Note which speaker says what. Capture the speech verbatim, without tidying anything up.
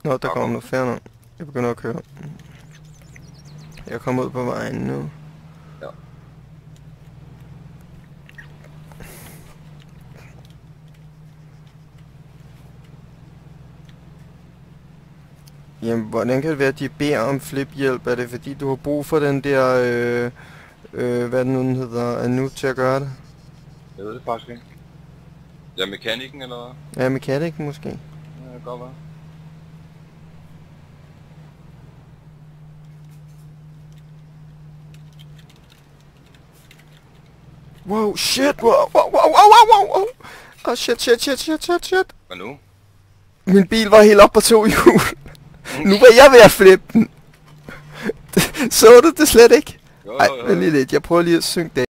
Speaker 1: Nå, der kommer noget fair nok. Jeg begynder at køre. Jeg kommer ud på vejen nu.
Speaker 2: Ja.
Speaker 1: Jamen, hvordan kan det være, at de beder om fliphjælp? Er det fordi, du har brug for den der, øh, øh, hvad den nu hedder, er nu til at gøre det?
Speaker 2: Jeg ved det faktisk ikke. Ja, mekanikken eller hvad?
Speaker 1: Ja, mekanik måske.
Speaker 2: Ja, det kan godt være.
Speaker 1: Wow, shit, wow, wow, wow, wow, wow, wow. Oh, shit, shit, shit, shit, shit, shit.
Speaker 2: Hvad nu?
Speaker 1: Min bil var helt op på to hjul. Nu var jeg ved at flippe den. Så du det slet ikke?
Speaker 2: Jo, jo,
Speaker 1: Ej,
Speaker 2: jo.
Speaker 1: vent lige lidt. Jeg prøver lige at synge det.